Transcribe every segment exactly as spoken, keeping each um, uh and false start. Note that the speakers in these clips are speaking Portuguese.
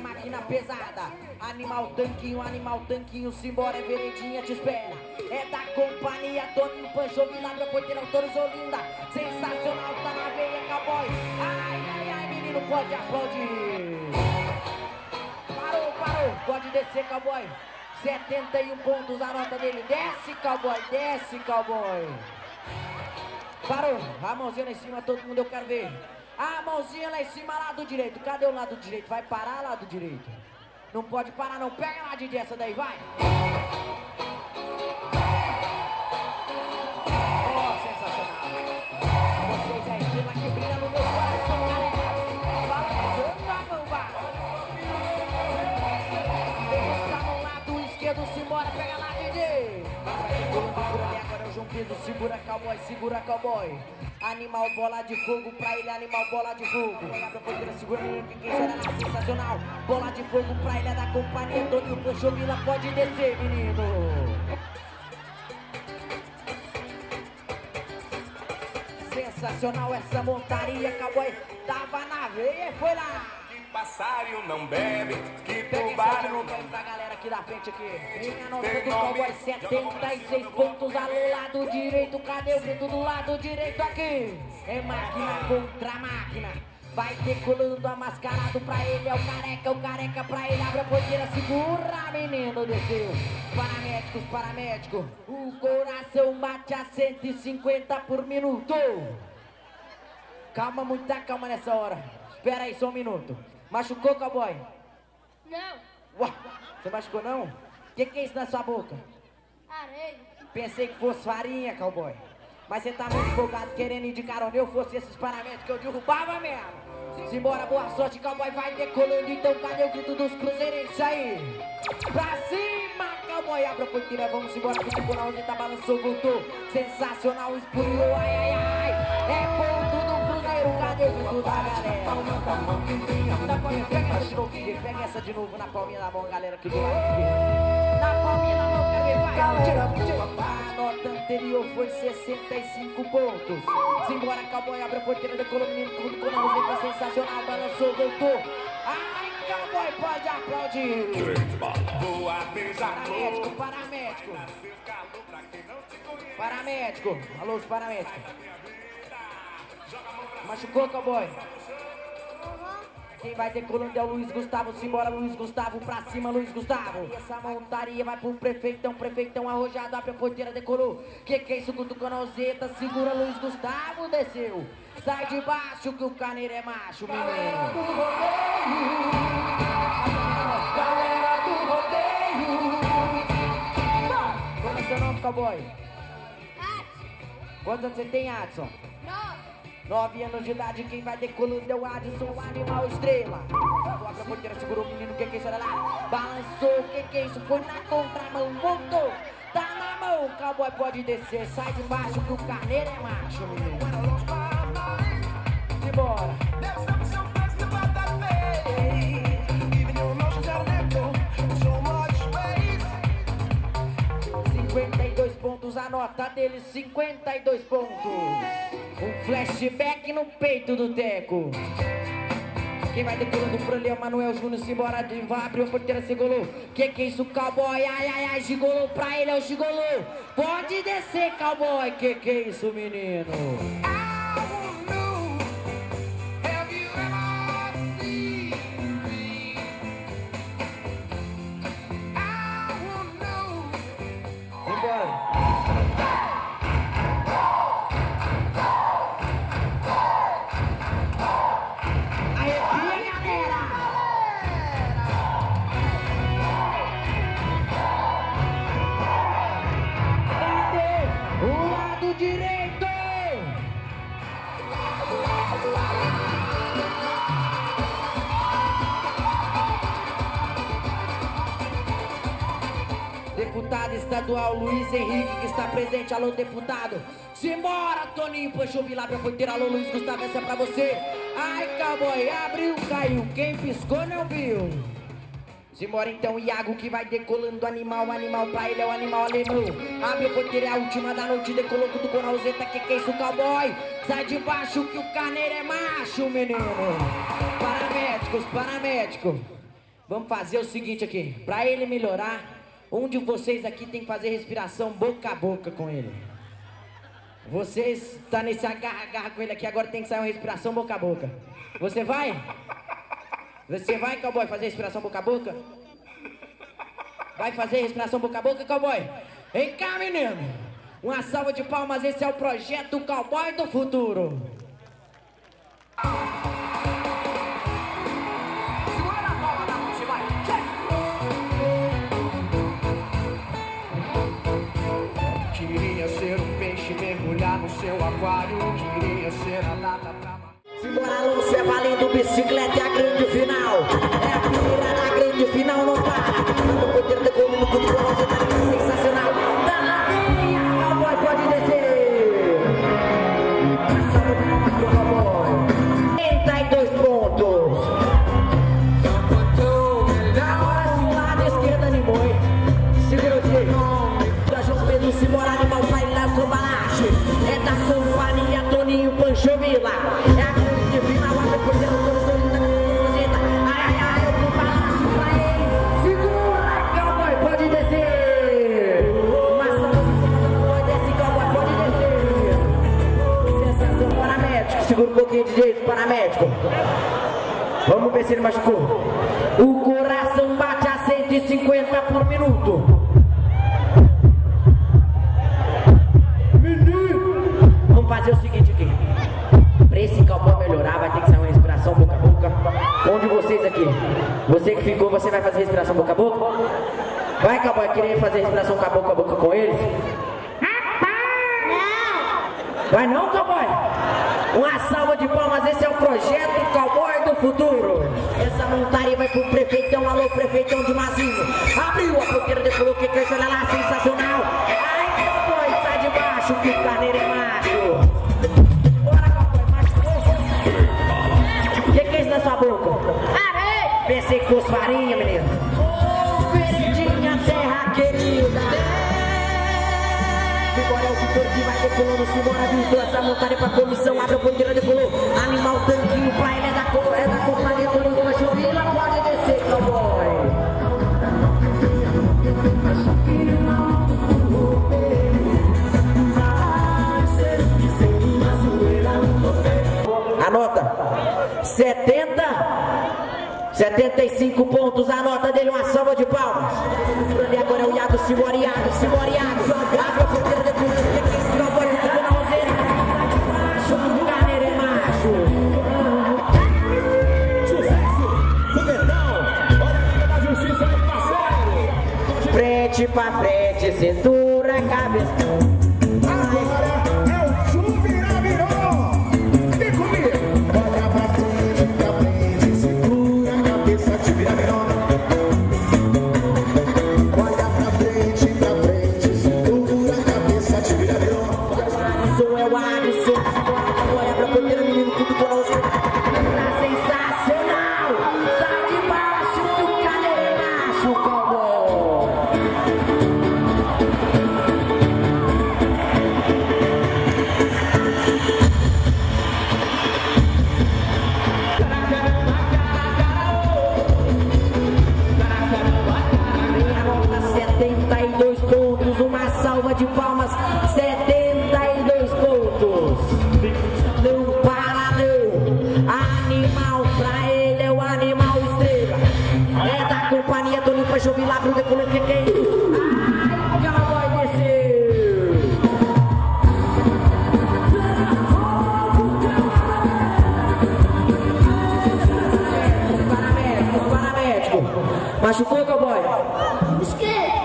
máquina pesada. Animal tanquinho, animal tanquinho, simbora, é veredinha, te espera. É da companhia Toninho, Pancho, Milagre, Porteira, Autores, Olinda. Sensacional, tá na veia, cowboy. Ai, ai, ai, menino, pode aplaudir. Parou, parou, pode descer, cowboy. setenta e um pontos a nota dele. Desce, cowboy, desce, cowboy. Parou, a mãozinha lá em cima, todo mundo eu quero ver. A mãozinha lá em cima, lado direito. Cadê o lado direito? Vai parar lado direito. Não pode parar não, pega lá, Didi, essa daí, vai. Oh, sensacional. Vocês é a estrela que brilha no meu coração, galera. Balançando a mão, vai. Pega a mão lá do esquerdo, simbora, pega lá, Didi. Agora é o João Pedro, segura cowboy, segura cowboy. Animal, bola de fogo pra ele, animal, bola de fogo. Abre a porteira, segura menino, que quem será lá, sensacional. Bola de fogo pra ele, é da companhia Toninho, Pancho, Vila, pode descer, menino. Sensacional essa montaria, cowboy, tava na veia e foi lá. Passarinho não bebe, que Pega tubarão novo aí pra galera aqui da frente aqui. Minha nota do cowboy, setenta e seis pontos, alô, lado direito, cadê o grito do lado direito aqui? É máquina contra máquina, vai decolando a mascarado pra ele, é o careca, o careca pra ele, abre a porteira, segura, menino, desceu. Paramédicos, paramédico, o coração bate a cento e cinquenta por minuto. Calma, muita calma nessa hora, espera aí só um minuto. Machucou, cowboy? Não. Uau, você machucou não? O que, que é isso na sua boca? Areia. Pensei que fosse farinha, cowboy. Mas você tá muito empolgado querendo ir de carona. Eu fosse esses paramédicos que eu derrubava mesmo. Simbora, boa sorte, cowboy, vai decolando. Então cadê o grito dos cruzeirenses aí? Pra cima, cowboy, abre a porteira, vamos embora. Que tipo na tá balançou, voltou. Sensacional, espurriou, ai, ai, ai. É ponto do cruzeiro, cadê o grito da galera? Na palminha, pega essa de novo, filho. Pega essa de novo na palminha da mão, galera, aqui do lado esquerdo. Na palminha da mão, quero ver, vai. Tira, tira. A nota anterior foi sessenta e cinco pontos. Simbora, cowboy, abre a porteira, decolou, menino, tudo com a música sensacional, balançou, voltou. Ai, cowboy, pode aplaudir. Boa Paramédico, paramédico. Paramédico, alô, os paramédicos. Machucou, cowboy? Quem vai decolando é o Luiz Gustavo, simbora Luiz Gustavo, pra cima Luiz Gustavo. E essa montaria vai pro prefeitão, prefeitão arrojado, abre a porteira, decolou. Que que é isso, cutucando a roseta, segura Luiz Gustavo, desceu. Sai de baixo que o carneiro é macho, menino. Galera do rodeio, galera do rodeio. Qual é seu nome, cowboy? Adson. Quantos anos você tem, Adson? Nove. Nove anos de idade, quem vai decolando é o Adson, o animal estrela. Abre a porteira, segurou o menino, o que que é isso? Olha lá, balançou, o que que é isso? Foi na contramão, voltou, tá na mão, o cowboy pode descer, sai de baixo que o carneiro é macho, menino. Simbora. cinquenta e dois pontos, a nota dele, cinquenta e dois pontos. Um flashback no peito do Teco. Quem vai decolando por ali é o Manuel Júnior, simbora, de vai abrir a porteira, segolou. Que que é isso, cowboy? Ai, ai, ai, gigolou pra ele, é o gigolou. Pode descer, cowboy. Que que é isso, menino? Simbora. Deputado estadual Luiz Henrique que está presente, alô deputado. Simbora, Toninho, Pancho, Vila, abre a porteira, alô Luiz Gustavo, essa é pra você. Ai, cowboy, abriu, caiu, quem piscou não viu. Simbora então, Iago que vai decolando, animal, animal pra ele é o animal alemão. Abre a porteira, é a última da noite, decolou, cutucou na roseta, que que é isso, cowboy? Sai de baixo que o carneiro é macho, menino. Paramédicos, paramédicos. Vamos fazer o seguinte aqui. Pra ele melhorar, um de vocês aqui tem que fazer respiração boca a boca com ele. Vocês tá nesse agarra-agarra com ele aqui, agora tem que sair uma respiração boca a boca. Você vai? Você vai, cowboy, fazer respiração boca a boca? Vai fazer respiração boca a boca, cowboy? Vem cá, menino. Uma salva de palmas, esse é o projeto Cowboy do Futuro. Segura na palma da mão, você vai. Queria ser um peixe, mergulhar no seu aquário. Queria ser a data pra... Simbora, Lúcio, é valendo bicicleta, é a grande final. É a primeira da grande final, não para. O poder de gol no futuro, você tá sensacional. Tá na linha, cowboy, pode descer. trinta e dois pontos. Agora sim, lado esquerdo animou, hein? Segura o direito. Da João Pedro, Simbora, animal, vai lá pro Balache. É da companhia Toninho Panchovila. É a grande final, abre por dentro do seu linda camiseta. Ai, ai, ai, eu vou Balache pra ele. Segura, cowboy, pode descer. Uma salva de palmas, cowboy, desce, cowboy, pode descer. Sensação, paramédico. Segura um pouquinho de jeito, paramédico. Vamos ver se ele machucou. O coração bate a cento e cinquenta por minuto. Vamos fazer o seguinte aqui. Pra esse cowboy melhorar, vai ter que sair uma respiração boca a boca. Um de vocês aqui. Você que ficou, você vai fazer respiração boca a boca? Vai, cowboy, querer fazer respiração boca a boca, boca com eles? Vai não, cowboy? Uma salva de palmas, esse é o projeto Cowboy do Futuro. Essa montaria vai pro prefeitão, alô prefeitão de Mazinho. Abriu a porteira, decolou que cresce, olha lá, sensacional. Ai, cowboy, sai de baixo, que o carneiro é macho. Bora, cowboy, macho. O que, que é isso na sua boca? Areia! Pensei que fosse farinha, menino. Ô, verdinha, terra querida. Simbora, é o Vitor que vai decolando. Simbora, Vitor, essa montaria pra comissão. Abre a bandeira, decolou. Animal tanquinho pra ele é da, cor, é da companhia Toninho Panchovila. Pode descer, cowboy. Anota. setenta. setenta e cinco pontos, a nota dele, uma salva de palmas. E agora é o Iago, Simbora, Iago, Simbora, Iago. Abre a porteira de tudo, que esse cowboy ficou na roseira. Macho, o carneiro é macho. Sucesso! Foguetão! Olha a Liga da Justiça aí, parceiro! Frente pra frente, cintura, cabeça. Agora é o Chuvira Virou! Vem comigo! Olha pra frente, pra frente, segura a cabeça, Chuvira Virou! Olha pra frente, pra frente, segura a cabeça, Chuvira Virou! Alisson é o Alisson. Agora abre a porteira, menino, tudo conosco. Tá sensacional. Sai de baixo, que o carneiro é macho, cowboy. Minha nota setenta e dois pontos, uma salva de palmas, setenta e dois pontos. Não para não, animal pra ele é o animal estrela. É da companhia Toninho Panchovila, abre o decolou, que que é isso? Ai, cowboy desceu. Paramédico, paramédico. Machucou, cowboy? Esquerda!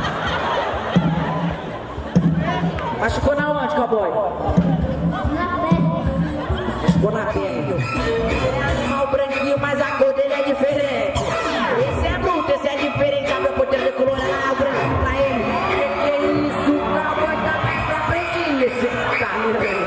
Machucou na onde, cowboy? Na perna! Machucou na perna. É animal branquinho, mas a cor dele é diferente. Esse é bruto, esse é diferente. Abre a porteira de color, lá, o branco pra ele. Que que é isso? O cowboy tá mais pra frente. Esse carneiro aí.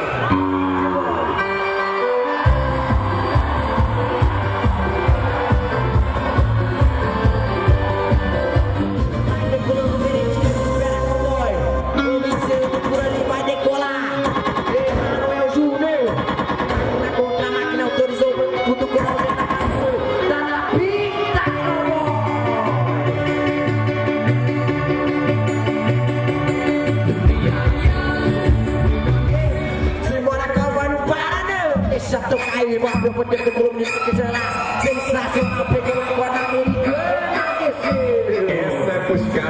Vai decolando direitinho, espera, cowboy. Todo inseto por ali vai decolando.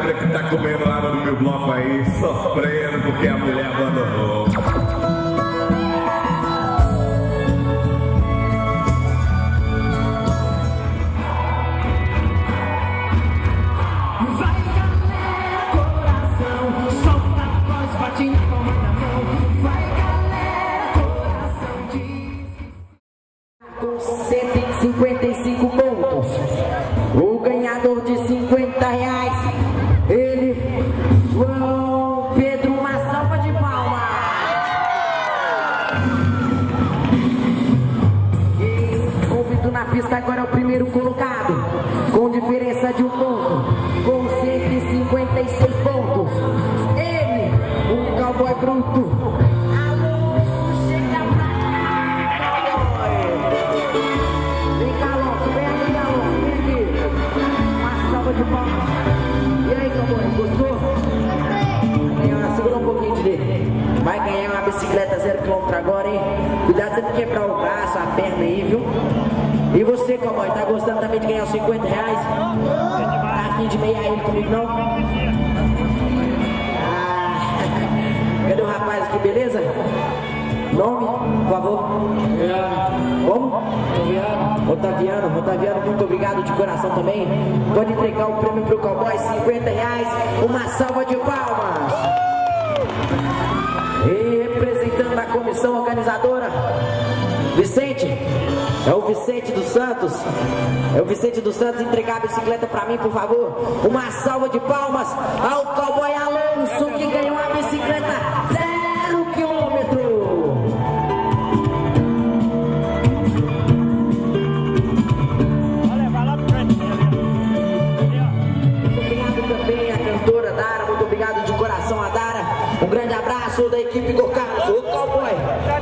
cabra que tá comendo água no meu bloco aí, sofrendo porque a mulher abandonou. Vai galera, coração, solta a voz, bate na palma da mão. Vai galera, coração, diz. Com cento e cinquenta e cinco pontos, o ganhador de cinquenta reais, ele, João Pedro, uma salva de palmas. E convido na pista agora é o primeiro colocado, com diferença de um ponto, com cento e cinquenta e seis pontos. Ele, o cowboy bruto. Alonso, chega pra cá, cowboy. Vem cá, Alonso, vem aqui, Alonso, vem aqui. Uma salva de palmas. E aí, cowboy, gostou? Ganhar, segura um pouquinho de dele. Vai ganhar uma bicicleta zero quilômetro agora, hein? Cuidado você não quebrar o braço, a perna aí, viu? E você, cowboy, tá gostando também de ganhar os cinquenta reais? Tá afim de meia ele comigo, não? Ah, cadê o rapaz aqui, beleza? Nome, por favor? Como? Otaviano. Otaviano, Otaviano, muito obrigado de coração também. Pode entregar o prêmio pro cowboy, cinquenta reais, uma salva de palmas. E representando a comissão organizadora, Vicente, é o Vicente dos Santos. É o Vicente dos Santos, entregar a bicicleta pra mim, por favor. Uma salva de palmas ao cowboy Alonso, que ganhou a bicicleta zero quilômetro. Cantora Dara, muito obrigado de coração a Dara. Um grande abraço da equipe Go Carlos, o cowboy.